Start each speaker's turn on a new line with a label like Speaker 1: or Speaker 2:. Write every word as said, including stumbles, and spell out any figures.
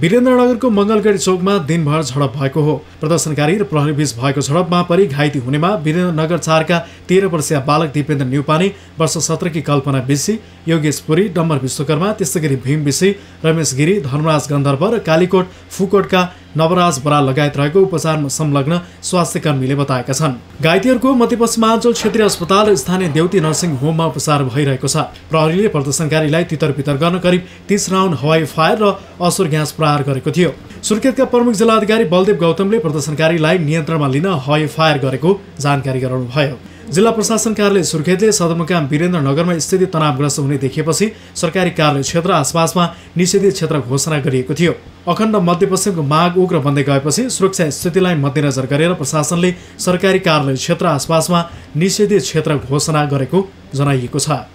Speaker 1: वीरेन्द्रनगरको मंगलगढी चौकमा दिनभर झडप भएको हो। प्रदर्शनकारी र प्रहरीबीच भएको झडपमा परि घाइते हुनेमा वीरेन्द्रनगर चारका तेह्र वर्षीय बालक दिपेन्द्र न्युपाने, वर्ष सत्रकी कल्पना विशी, योगेश पुरी, डम्बर विश्वकर्मा, त्यस्तै गरी भीम विशी, रमेश गिरी, धर्मराज गन्धर्व र कालीकोट फुकोटका नवराज बराल लगायत रहेको उपचारमा संलग्न स्वास्थ्यकर्मीले बताएका छन्। घाइतेहरूको मध्यपश्चिमाञ्चल क्षेत्रीय अस्पताल र स्थानीय देउती नर्सिङ होममा उपचार भइरहेको छ। प्रहरीले प्रदर्शनकारीलाई तितर बितर गर्न करिब तीस राउन्ड हवाई फायर र असुर ग्यास प्रहार गरेको थियो। सुर्खेतका प्रमुख जिल्लाधिकारी बलदेव गौतमले प्रदर्शनकारीलाई नियन्त्रणमा लिन हवाई फायर गरेको जानकारी गराउनुभयो। जिल्ला प्रशासन कार्यालय सुर्खेतले सदरमुकाम वीरेन्द्रनगरमा स्थिति तनावग्रस्त हुने देखिएपछि सरकारी कार्यालय क्षेत्र आसपासमा निषेधित क्षेत्र घोषणा गरिएको थियो। अखण्ड मध्यपश्चिमको माग उग्र बन्दै गएपछि सुरक्षा स्थितिलाई मध्यनजर गरेर प्रशासनले सरकारी कार्यालय क्षेत्र आसपासमा निषेधित क्षेत्र घोषणा गरेको जनाइएको छ।